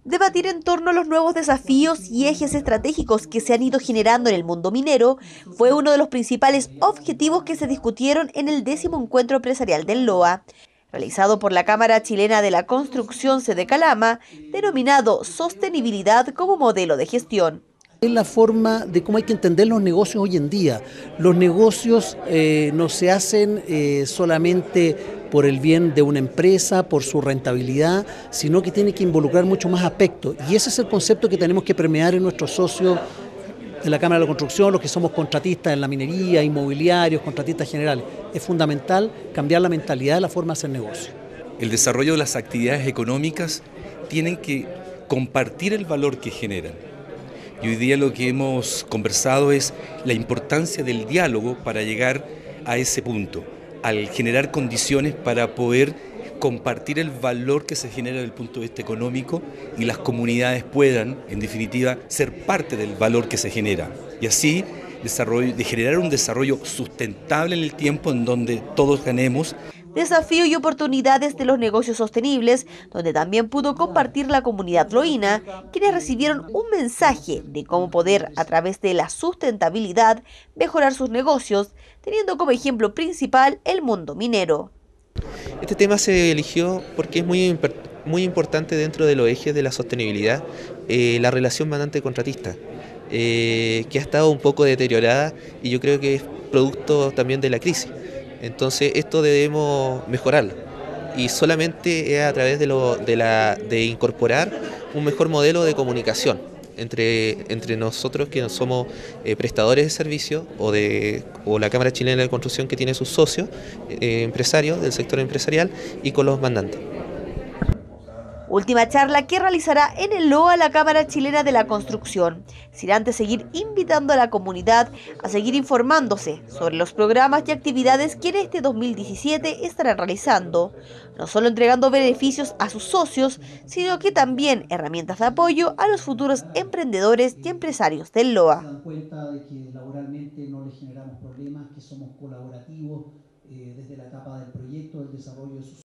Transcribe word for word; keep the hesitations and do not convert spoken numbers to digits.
Debatir en torno a los nuevos desafíos y ejes estratégicos que se han ido generando en el mundo minero fue uno de los principales objetivos que se discutieron en el décimo encuentro empresarial del LOA, realizado por la Cámara Chilena de la Construcción Sede Calama, denominado Sostenibilidad como modelo de gestión. Es la forma de cómo hay que entender los negocios hoy en día. Los negocios eh, no se hacen eh, solamente por el bien de una empresa, por su rentabilidad, sino que tiene que involucrar mucho más aspectos. Y ese es el concepto que tenemos que permear en nuestros socios de la Cámara de la Construcción, los que somos contratistas en la minería, inmobiliarios, contratistas generales. Es fundamental cambiar la mentalidad de la forma de hacer negocio. El desarrollo de las actividades económicas tienen que compartir el valor que generan. Y hoy día lo que hemos conversado es la importancia del diálogo para llegar a ese punto, al generar condiciones para poder compartir el valor que se genera desde el punto de vista económico y las comunidades puedan, en definitiva, ser parte del valor que se genera. Y así desarrollo, de generar un desarrollo sustentable en el tiempo en donde todos ganemos. Desafío y oportunidades de los negocios sostenibles, donde también pudo compartir la comunidad loína, quienes recibieron un mensaje de cómo poder, a través de la sustentabilidad, mejorar sus negocios, teniendo como ejemplo principal el mundo minero. Este tema se eligió porque es muy, muy importante dentro de los ejes de la sostenibilidad, eh, la relación mandante-contratista, eh, que ha estado un poco deteriorada y yo creo que es producto también de la crisis. Entonces esto debemos mejorarlo y solamente es a través de, lo, de, la, de incorporar un mejor modelo de comunicación entre, entre nosotros que somos eh, prestadores de servicios o, de, o la Cámara Chilena de Construcción que tiene sus socios eh, empresarios del sector empresarial y con los mandantes. Última charla que realizará en el LOA la Cámara Chilena de la Construcción, sin antes seguir invitando a la comunidad a seguir informándose sobre los programas y actividades que en este dos mil diecisiete estarán realizando, no solo entregando beneficios a sus socios, sino que también herramientas de apoyo a los futuros emprendedores y empresarios del LOA. Se dan cuenta de que laboralmente no les generamos problemas, que somos colaborativos eh, desde la etapa del proyecto, del desarrollo de sus